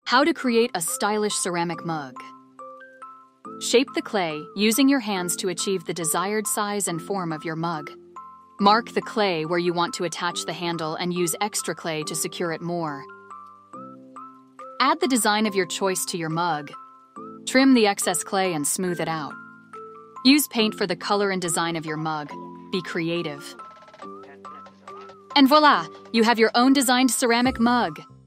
How to create a stylish ceramic mug. Shape the clay using your hands to achieve the desired size and form of your mug. Mark the clay where you want to attach the handle and use extra clay to secure it more. Add the design of your choice to your mug. Trim the excess clay and smooth it out. Use paint for the color and design of your mug. Be creative. And voila! You have your own designed ceramic mug.